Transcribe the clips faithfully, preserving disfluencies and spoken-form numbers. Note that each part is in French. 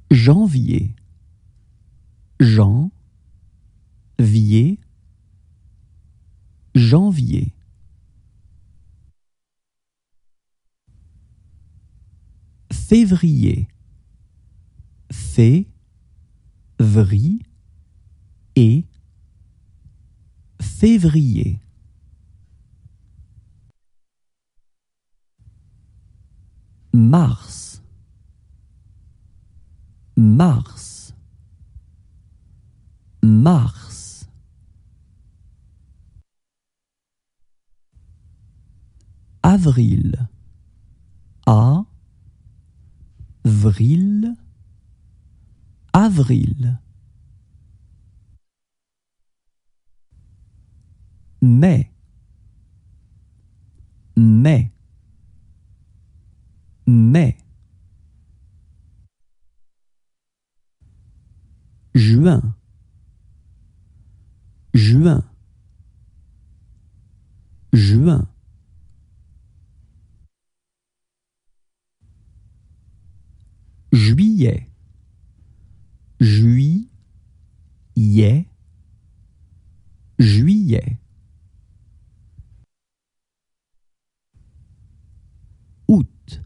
Janvier. Jan, vier, janvier. Février. Fé, vri, et, février. Mars. Mars. Mars. Avril. A, vril, avril. Mai. Mai. Mai. Juin. Juin. Juin. Juillet. Juillet. Juillet. Août.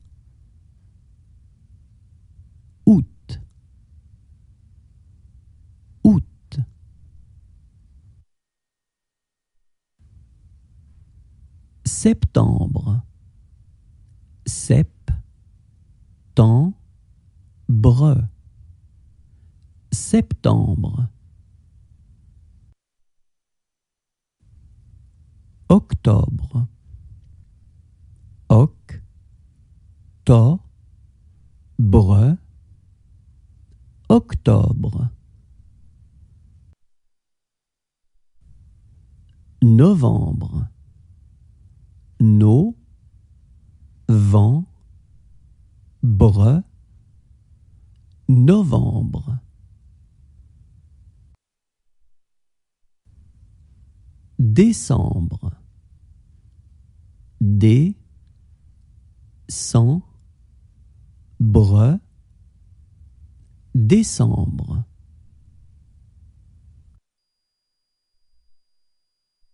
Août. Août. Septembre. Septembre. Septembre. Octobre. Octobre. Octobre. Novembre. No, vent, bre, novembre. Décembre. Dé, cent, bre, décembre.